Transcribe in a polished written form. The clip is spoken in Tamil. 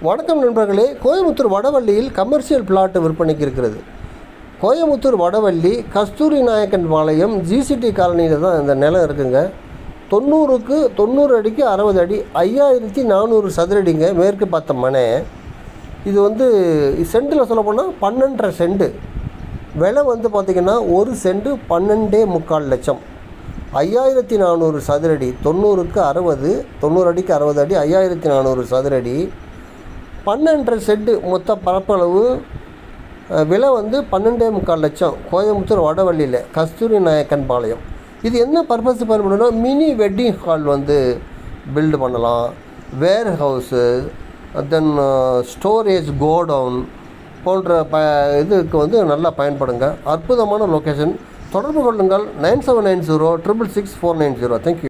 வணக்கம் நண்பர்களே. கோயம்புத்தூர் வடவள்ளியில் கமர்ஷியல் பிளாட் விற்பனைக்கு இருக்கிறது. கோயம்புத்தூர் வடவள்ளி கஸ்தூரி நாயக்கன் பாளையம் ஜிசிடி காலனியில் தான் இந்த நிலம் இருக்குங்க. 90 அடிக்கு 60 அடி, 5400 சதுரடிங்க. மேற்கு பார்த்த மனை. இது சென்ட்டில் சொல்ல போனால் 12.5 சென்ட். விலை பார்த்திங்கன்னா ஒரு சென்ட் 12.25 லட்சம். 5400 சதுரடி, 90க்கு 60, 90 அடிக்கு 60 அடி, 5400 சதுரடி, 12.5 சென்ட் மொத்த பரப்பளவு. விலை 12.25 லட்சம். கோயம்புத்தூர் வடவள்ளியில் கஸ்தூரி நாயக்கன் பாளையம். இது என்ன பர்பஸ் பயன்படும்னா, மினி வெட்டிங் ஹால் பில்டு பண்ணலாம், warehouse, then storage, godown போன்ற இதுக்கு நல்லா பயன்படுங்க. அற்புதமான லொக்கேஷன். தொடர்பு கொள்ளுங்கள் 9790 666 490. தேங்க்யூ.